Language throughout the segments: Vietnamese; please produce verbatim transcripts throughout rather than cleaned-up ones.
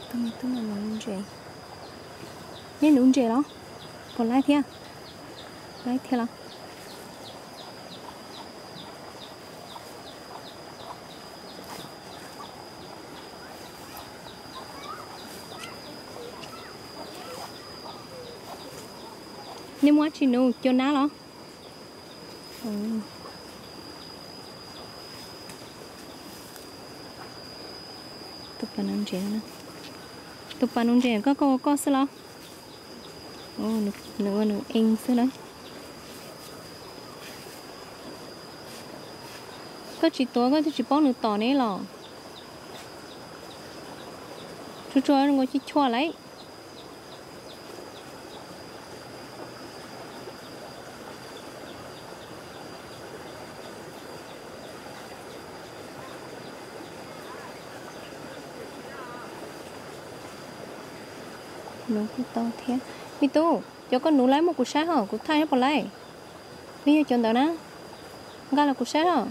tao mới tao là nướng chè nên nướng chè đó còn lại thế lại thế là nhưng mà chỉ nấu cho ná đó ừ. Tụi bạn ăn chè nè tụi bạn ăn chè có có có sao ô nữa nữa nữa anh sao đấy có chỉ tối có chỉ bón được tỏi này lò chú cho nó ngồi chỉ chua lấy nấu cái to thế mi tu cho con nấu lấy một củ sá hả củ thay nó bỏ lại bây giờ chọn đó nè ga là củ sá hả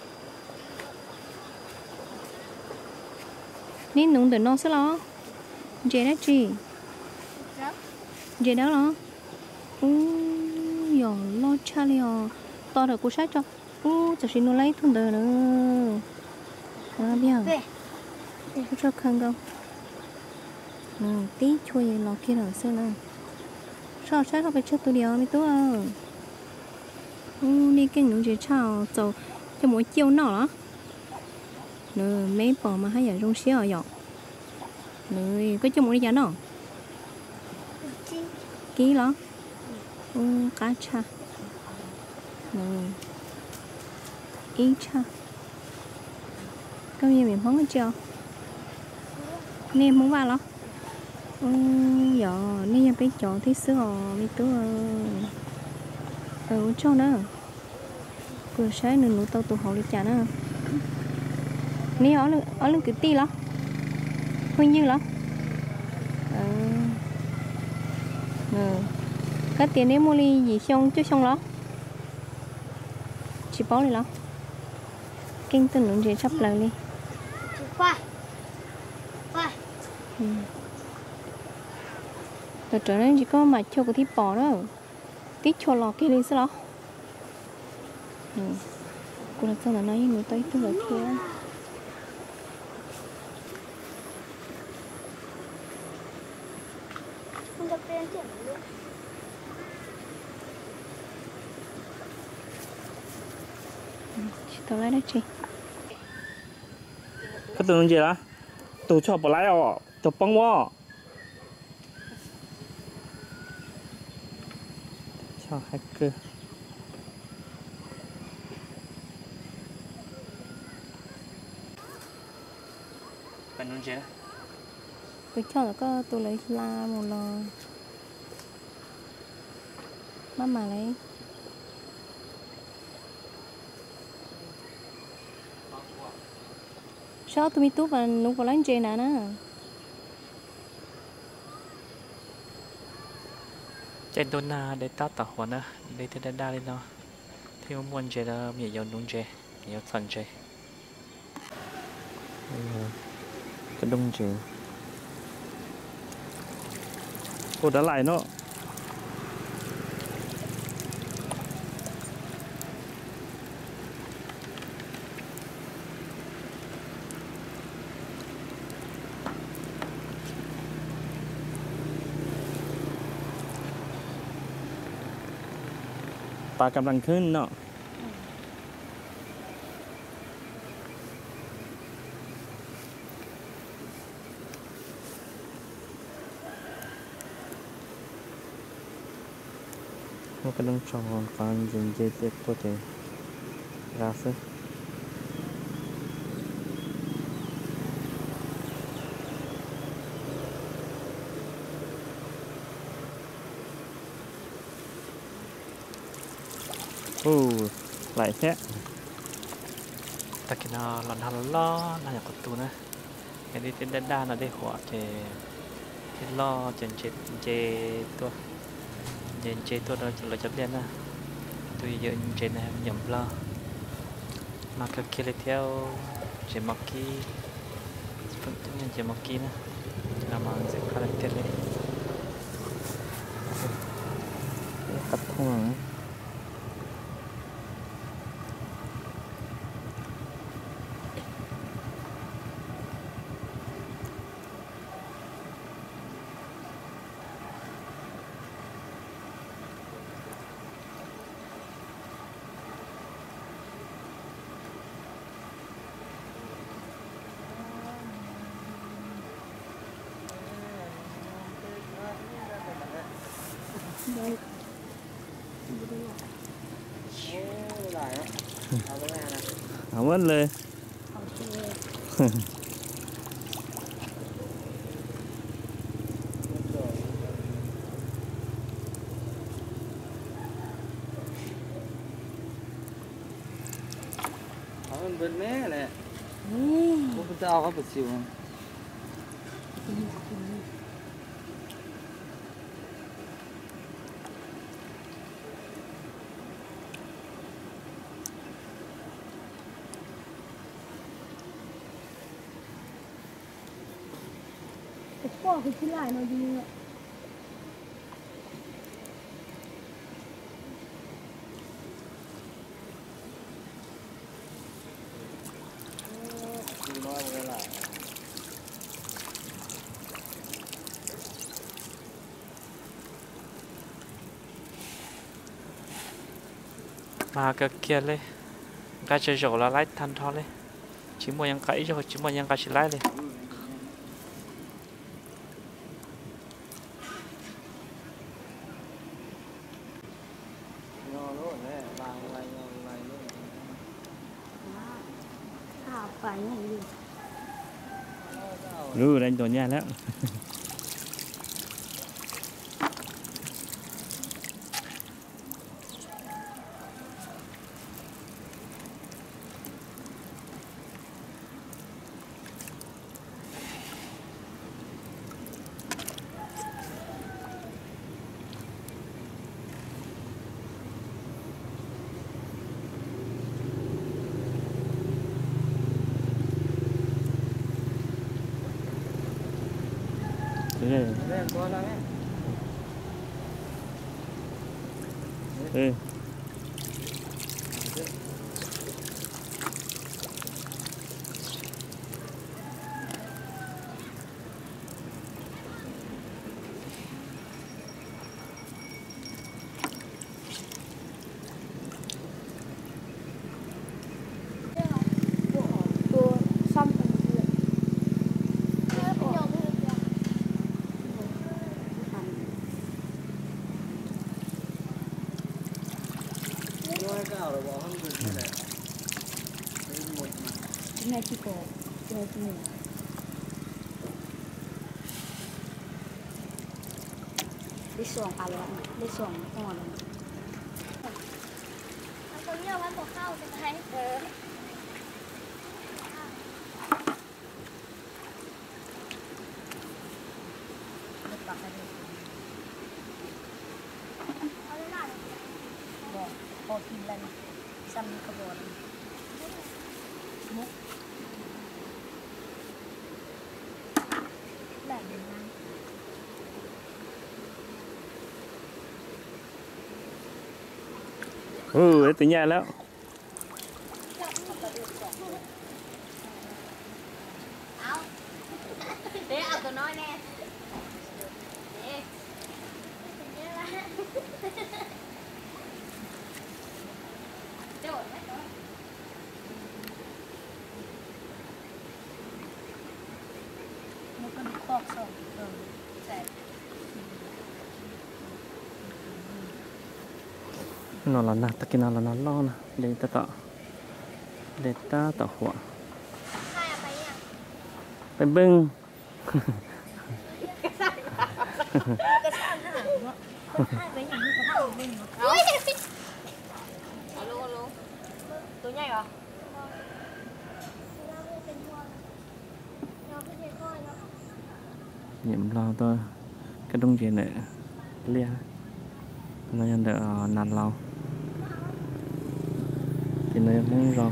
nên nấu để nó sẽ lo dễ đó chị dễ đó lo u giờ lo cha liò to được củ sá cho u chỉ xin nấu lấy thùng đời nữa à biết không cho khăn không ừ, tí chua gì lò kia rồi xem nào sao sát không phải cho tôi điều mới tốt à ừ, đi cái những gì sao cho cho mỗi chiều nọ đó nữa mấy bỏ mà hay ở trong xíu ở dọc nữa có cho mỗi giá nọ ký đó ừ, cá cha ừ. Ý cha có gì mình không có chưa nem không vào đó ừ, giờ nên phải chọn tí sữa đi tú ừ cho nữa vừa sáng nữa nụ tàu tụ hậu đi chả nữa nếu ở ở lên cái ti lắm hơi như lắm ừ. Ừ. Cái tiền đấy mua ly gì xong chứ xong đó chỉ bó đi lắm kinh tinh lượng gì sắp lại đi ừ. Rồi trở nên chỉ có mà cho cái thịt bò đó tí cho lò kia đi sao đó ừ. Cô là sao là nói với tới tôi là kia chị tao lấy đó chị cái tụi gì đó tụi cho bỏ lái à tụi bông quá cho hacker bạn nói gì đó tôi cho là có tôi lấy la một lò má mà lấy sao tôi mi tú và nụ vào láng chè nè nè trên đồn na để tát tàu hoa nè để thế đa lên nó thì muốn muốn chè là mình yêu nung chè yêu phần chè cái đông chè cô đã lại nóปลากำลังขึ้นเนาะมันกำลังชอนฟังยิงเจ็บตัวเจ็บราซึโอ้ไหลแค่ตะกี้นอหลอนทันล้อน่าจะกดตูนะเห็นดิเต้นด้านด้านเราได้หัวเจเจล้อเจนเจเจตัวเจนเจตัวเราเราจะเรียนนะตัวเยอะเจนนะหย่ำล้อมาคือคิดเลยเที่ยวเจมักกี้ฝึกตัวนี้เจมักกี้นะเรา nằm ở sẽ khá là tiện đấy cắt thùng đây không mấtเลยมันเป็นแม่เลยพระพุทธเจ้าเขาประสิวพ่อคือที่ไรเนาะยิงอ่ะมาก็เกียร์เลยก็จะโจละไล่ทันทอเลยชิมว่ายังไก่จะชิมว่ายังไก่ชิไล่เลยรู้ได้ตัวเนี้ยแล้วเออเออตัวซ้ำกันเลย Này chỉ có chơi gì đi xuồng à rồi đi xuồng ngon rồi có nhiều ăn bò khao thì thấy ừ. Bỏ bỏ kim lên xăm cái bò này múc lại để ăn ừ tới nhàแล้ว để ao tụi nói nè nó cần khoác xong rồi sẽ nó là nát ta kia nó là nó lo nè để ta tạo để ta tạo hỏaไปบึ้งตัวใหญ่เหรอ nhiệm lo tôi cái đông gì này lia nó nhận được nàn lâu thì nó cũng rồi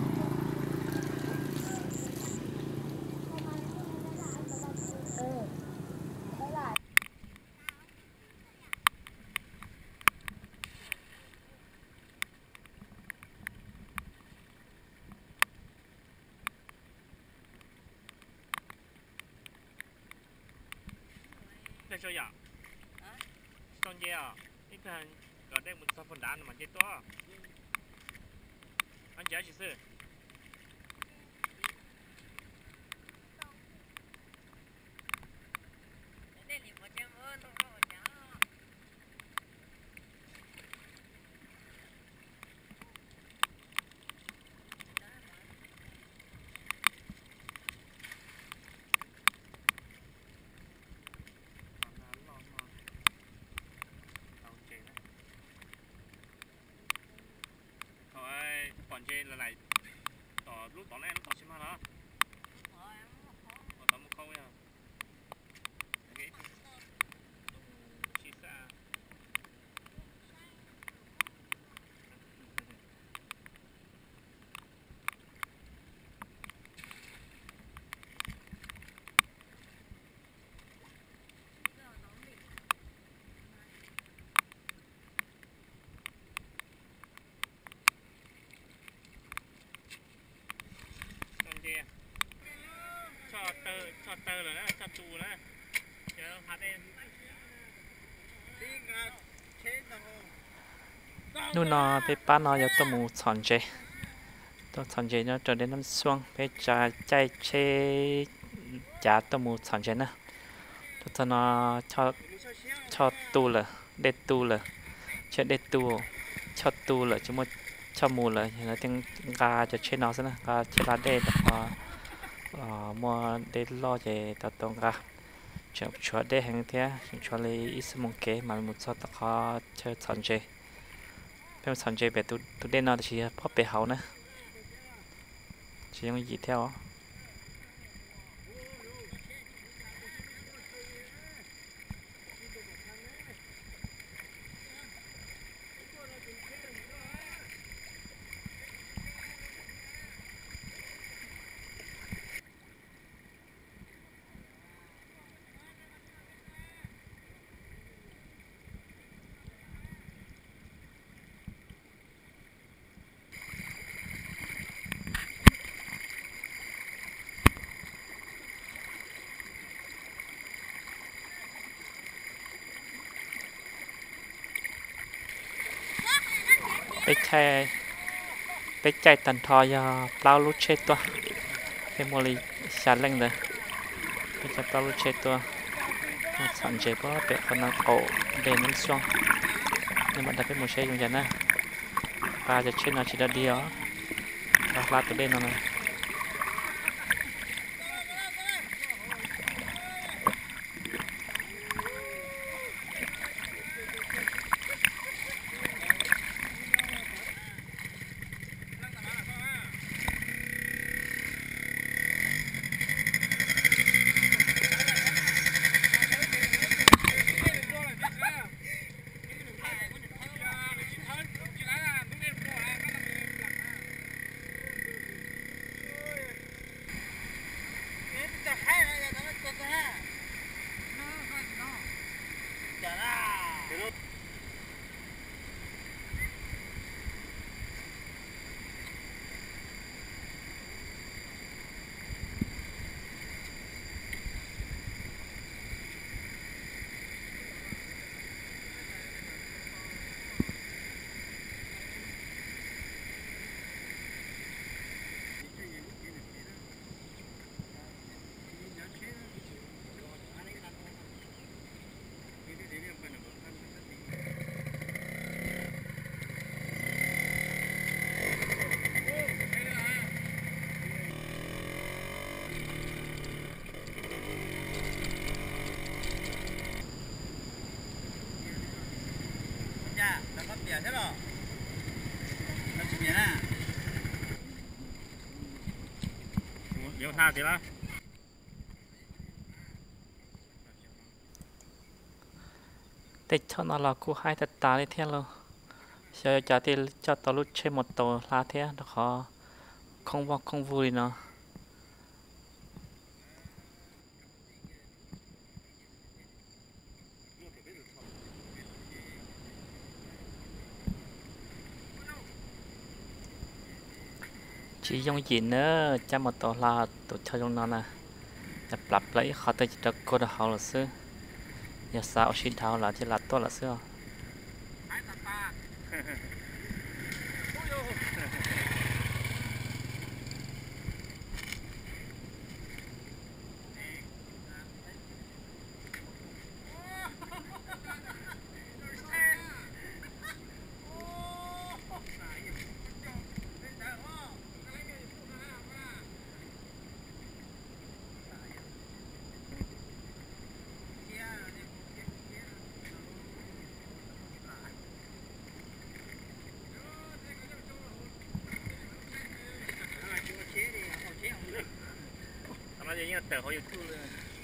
cái số giờ con dê à cái cái có đây một số phần đá mà dê to anh chơi gì chứ còn trên là này tỏ lúc tỏ lên nó tỏ xem hả tỏ một câu nha cái chỉ xa cho tơ cho tơ rồi đó cho tù đó chờ hạt emนู่นนอไปป้านอยตัวหมูสอนเจตัวสอนเจเนาะจนได้น้ำช่วงไปจ่าใจเชจ่าตัวหมูสอนเจนะตัวตอนอชอชอตูเลยเด็ดตูเลยเชเด็ดตูชอตูเลยจุ่มชอมูเลยแล้วถึงกาจะเชนอซะนะกาเชลาเด็ดพออ่ามัวเด็ดล่อเจตัวตรงกาจะชัวเด็ดแห่งเทียชัวเลยอิสมงเกมันมุดซอตะคอเชิดสอนเจเป็นสอนเจแบบตัวตัวเด่นนอนที่พ่อเปเขานะchỉยังยีเที่ยวไปแช่ไปใจตันทอยาเปล่าลุเชตัวเป็นโมลิชาเล่งเลยไปจะเปล่าลุเชตัวสันเจเพราะเป็นคนนั้นโอเดนนั่นช่วงนี่มันได้เป็นโมเชยงยันนะปลาจะเช่นอาชีพเดียวปลาปลาตัวเด่นนั่นนะใช่หรอมันจะมีนะเดี๋ยวท่าสิละติดชนเรากูให้ตัดตาได้เที่ยงเลยเชื่อจะที่จะต่อรุ่นใช้หมดตัวลาเที่ยงแล้วขอคงบอกคงvuiเนาะchỉ dùng gì nữa cho một tổ là tổ cho trong nó nèจะปรับเลยเขาจะจะกดเขาหรือซื้อ giờ sao xin tháo là thì là tốt là xưa như tờ hồi thu luôn.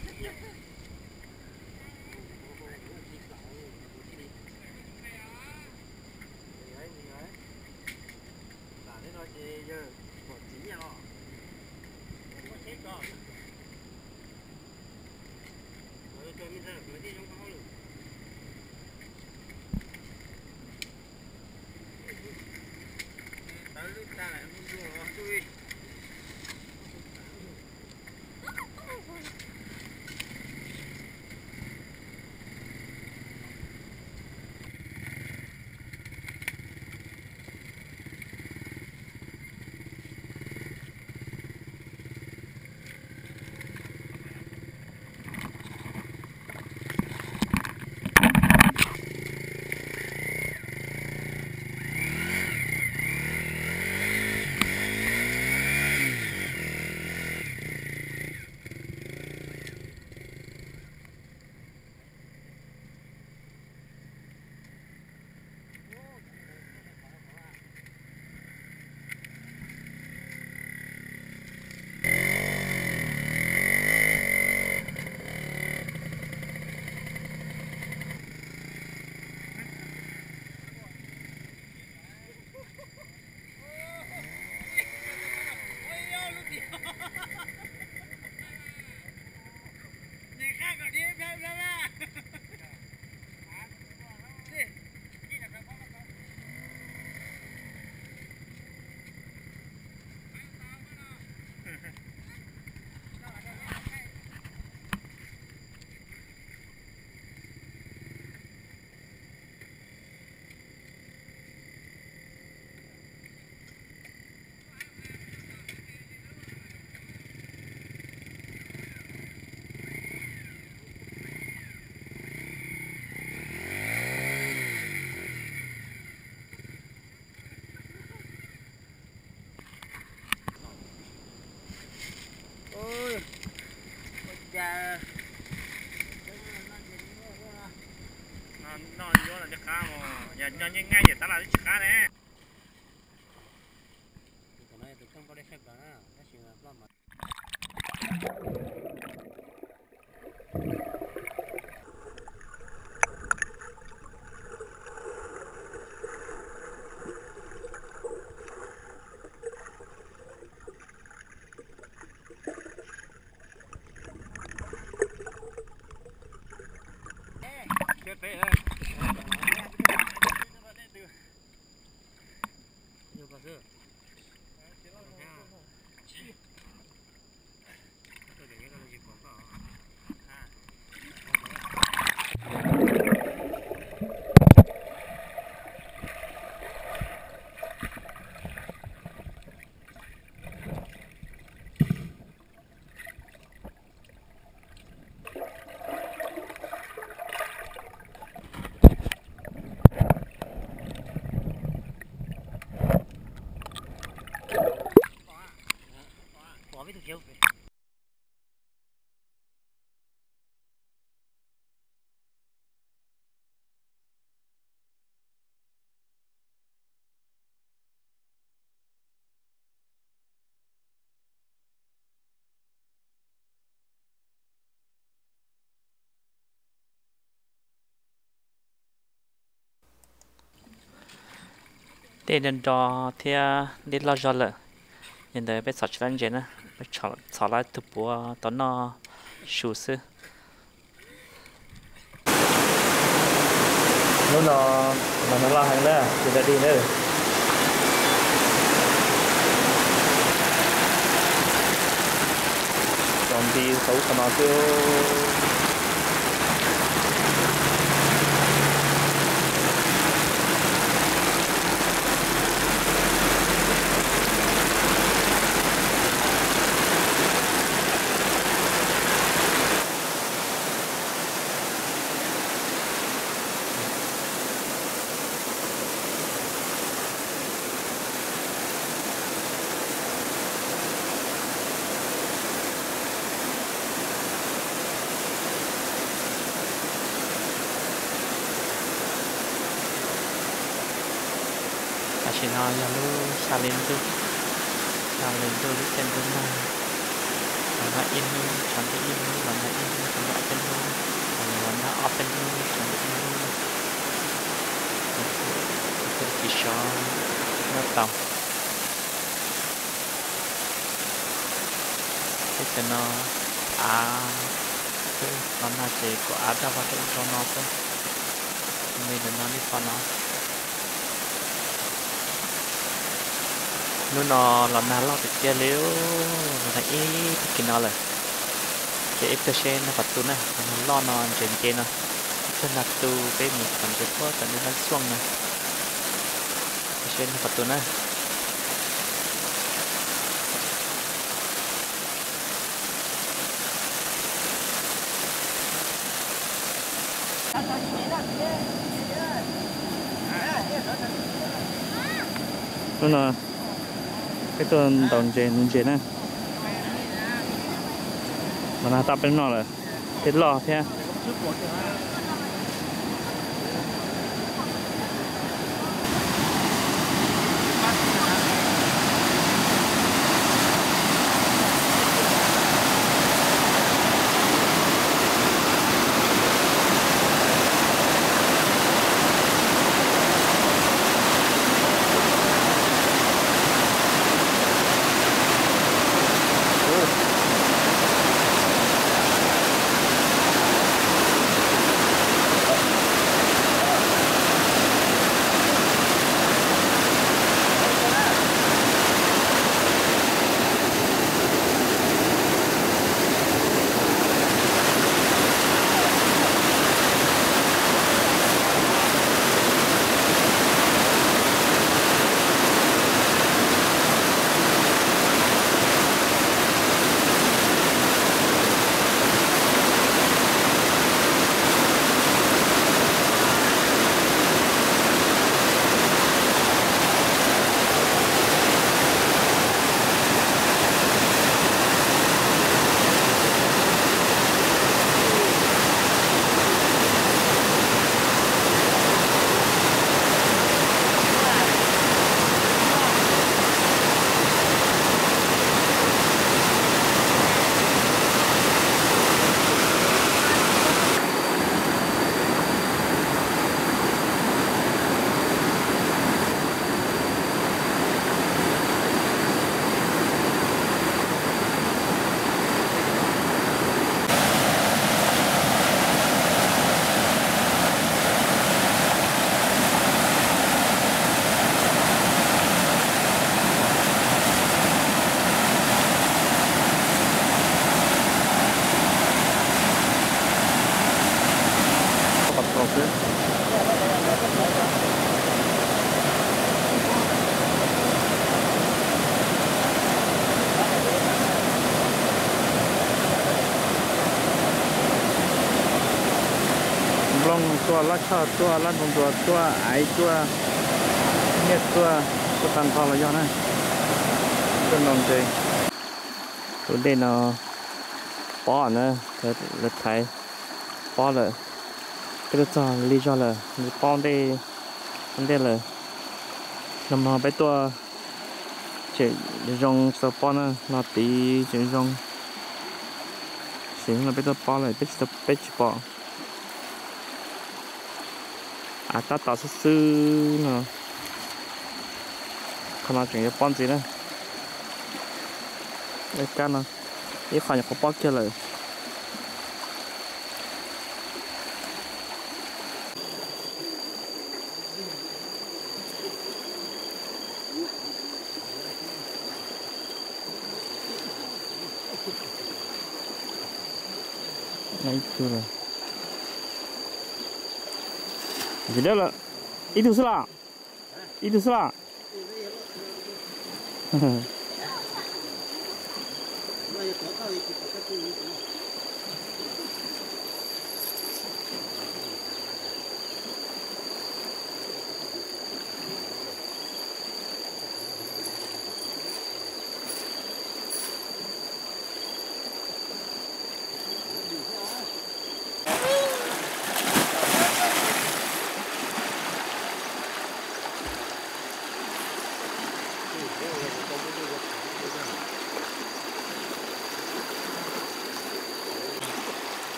nó vô là chắc cá mà giờ cho nhanh ngay giờ ta là chắc cá đấy cái này tôi không có để xếp đó nó chỉ là lo mà chết thế ơi nhiều cả cơ tôi để cái này gì còn có có biết được chưa tên nhân đò thì đi lo cho lợ hiện tại bây giờ chuyện gì nữa bây giờ sau lại tụi bố tao nó sưu sư nó nó mà nó lo hàng đó thì đã đi nữa còn đi xấu còn nó kêu chỉ nói là lu xa lên tu xa lên tu lúc trên bên này là in chọn cái in là nó in chọn cái open lu là nó open lu chọn cái in lu cái chỉ cho nó tàu cái cho nó à cái nó là chỉ có à ra vào cái cho nó thôi mình đừng nói đi con nó nó nó là nó lo tự chơi liếu là ý cái nó là cái ít xe nó phát tu này nó lo nó trên kia nó chân là tu cái một phần cái có tận nó xuông này cái xe nó phát tu này nó là cái tuần đồng chế đồng chế này mà nó tập bên nó là cái lò thế long tua lá cha tua lá bông tua tua ái tua nhét tua tua tan thọ là do này con đồng chơi tụi đây nó bỏ nữa cái lực thái bỏ rồi cái đó lý do là bỏ đây đây là nằm ở bên tua chỉ dùng sờ bỏ nữa nó tí chỉ dùng xíu là bên tua bỏ lại biết sờ biết bỏ à ta tạo sư sư nè không nói chuyện với gì nữa đây cái nó cái khoản có bó kiaเลยnày chưa rồi gì đó là ít thứ là ít thứ là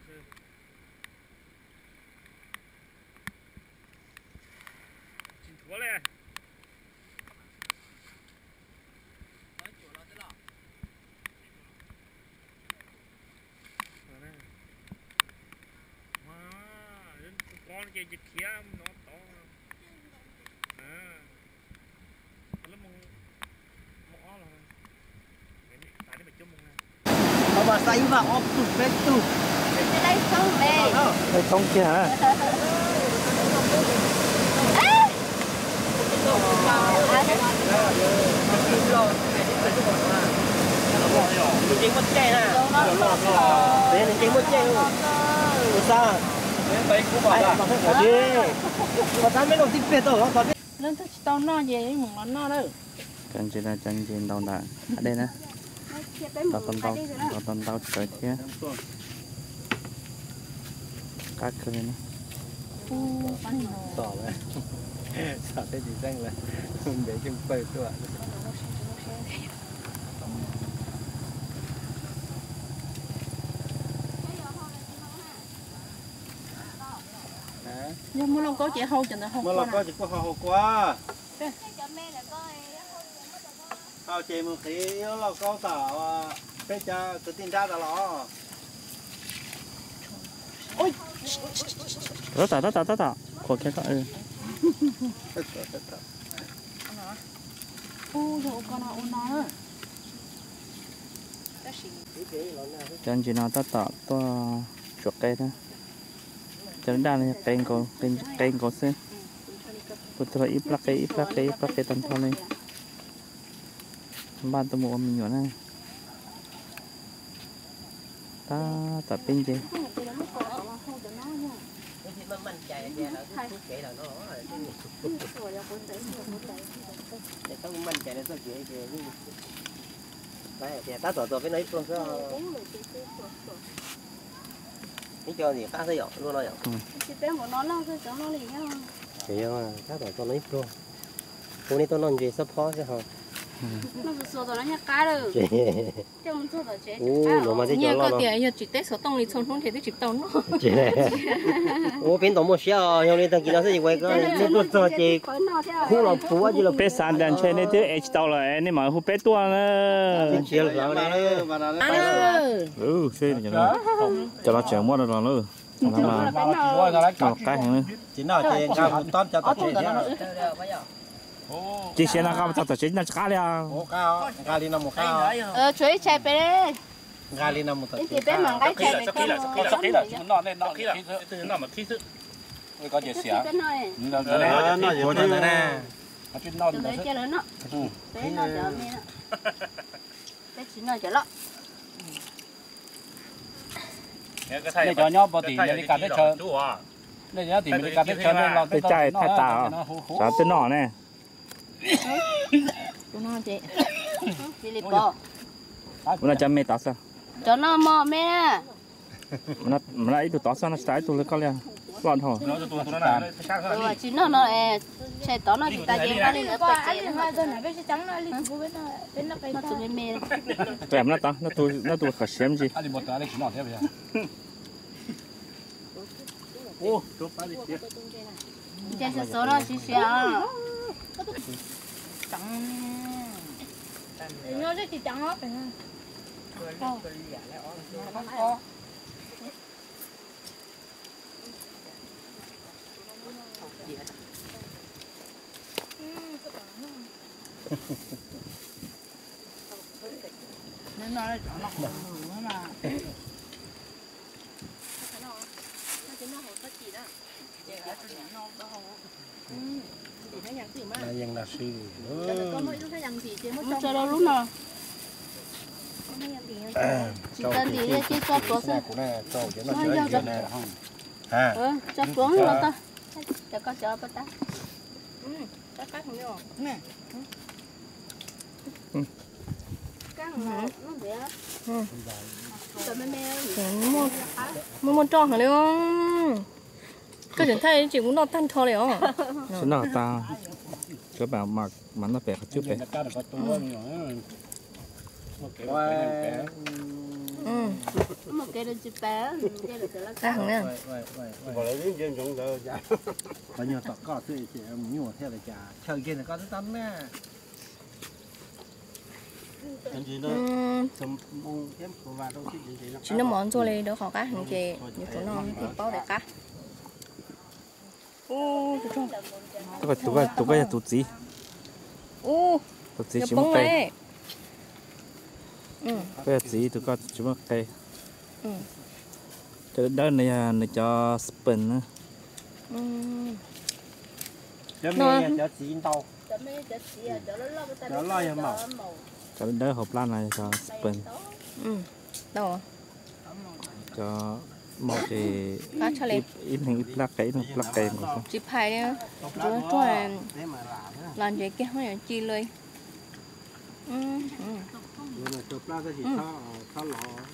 Quá lên. Con kia dịch kia nó to à nó mong mỏ là cái này tại nó chung nè Họ mà say vào ốp tụt bên tụt. Cái đây xong đây. đây không kia hả Mình chỉ mất chè nè. Đấy mình chỉ mất chè luôn. Sao? Đấy cũng bảo là có gì? Có tám mấy đồng tiền Việt rồi có biết. Lên thức tao no gì mùng nó no đâu. chân trên là chân trên đầu đã ở đây nè tao tao tao tao tao tao trời thế các cái này Sỏ vậy. Sỏ cái gì danh là để cho bơi tôi. Nhưng mà long có chị hâu chừng là hâu. Mà là có chỉ có hậu quá. Hậu chị một khi là có tao bây giờ tự tin ra đó. Ôi. đó tạo đó tạo đó tạo của cái ừ Ô rồi con nào ôn nó. chân chỉ nó tạo tạo to chuột cây đó chân đa này cây có cây cây có xe bữa tôi ít lá cây ít lá cây ít lá cây tầm thon này ban tôi mua mình nhỏ này ta tập pin gì Để tao mình chạy đến tao chạy về đi. Đấy, thì ta tổ tổ cái đấy luôn sao? Cái cho gì khác thế luôn rồi. Chị bé một nó lo cái nó liền á. Thì mà ta tổ tổ lấy luôn. Hôm nay tôi nói gì sắp khó chứ hả? Nó sửa rồi nó nhắc cá rồi. Chứ không sửa rồi chế. Ô, nó mà thế cho lo cái tiền giờ chỉ tết số tông đi xong không thể chỉ tông nó. Chị này. Ô, biến động một xíu, hôm nay tao chỉ nói gì quay cái nên tôi cho chị. Khu là phú á chứ là. bé sáng đèn chơi này chứ h tàu là này mà hút bé tua nữa Chị là đấy. ừ xe này cho nó cho nó chở mua được rồi nữa nó mà nó cái hàng nữa Chị nào chị ra một tón cho tao chị nhé. chị xe nó cao tao chỉ nó cá đi à Ô cao, ga đi nằm một cao. Ờ chuối chạy bé đấy. Ga đi nằm một tao. Chị bé mang cái chạy bé con. Sắp kỹ là chúng nó nên nó kỹ là từ nó mà thi sự người có gì xỉa Cái này. nó nó nó Cô này nè. nó chuyên non Từ nó đấy chơi lớn nó. Bé nó chở mẹ nó. Bé chỉ nó chở lọ. để cho nhau bỏ tiền để cả để chơi để nhá tiền để cả để chơi nên là cái chai thay tàu sao tên nọ này Tụi nó chị. Chị liệp bò. nó chăm mê tao sao Cho nó mò mẹ. nó nó ít tụi tao sao nó trái tụi nó có liền lon hồ nó tụi nó là Ừ, chỉ nó nó chạy tao nó chỉ ta chơi nó lên nó qua chạy anh hoa rồi này bây giờ trắng nó lên bên nó bên nó cái nó tụi mẹ. tụi em nó tao nó tụi nó tụi khởi xem gì anh đi một cái để chúng nó thế bây giờ ô chụp ta đi tiếp Chạy số số nó chỉ xéo. nó rất chỉ trắng hết rồi Nên nó lại nó nó mà. Là dân là sư. Nó cho đâu lúc nào. Chỉ cần thì chỉ cho xuống xem. Cũng này cho cái nó chơi cái này không. À. Ừ, cho xuống rồi ta. Cho con cho bắt ta. Ừ, các các không được. Nè. Các nó nó dễ. Ừ. Rồi mẹ mẹ. Mua mua mua tròn hả luôn. Cái chuyện thay chỉ muốn nó tan thôi liền. xin nào ta cái bảo mặc mà nó bẻ chút bẻ cá được có tua nữa Ừ. Một cái đó chỉ bé cái đó là Ra hẳn nè. bỏ lấy những chuyện chúng rồi dạ bao nhiêu tọt có tươi chị em nhiều theo là chả chơi kia là có tới tắm nè anh chị nó Ừm, sầm bông em của bà đâu thích gì nó chỉ nó món cho lên đó khó cá hàng chị như chỗ nó thì bao để cá. Ô, cái trông. tụi cái tụi cái tụi cái tụt gì Ô, tụt gì nhập chỉ bông một cây này. Ừ, cái gì tụi cái chỉ một cây ừ. cái đó này này cho spin nữa Ừ. cho Nó- mẹ cho chín tàu cho mấy cho chị à cho nó lo cái Cho lo em màu. cái đó hộp lan này cho spin Ừ. Đâu? cho một cái Cá cho lên. ít ít hình ít lắc cái ít lắc cái một số Chỉ phải đi. Cho cho là thế mà làm á làm gì kia không phải chiเลย. Ừ. Ừ. rồi mà chụp ra cái gì Ừ. sao sao lọ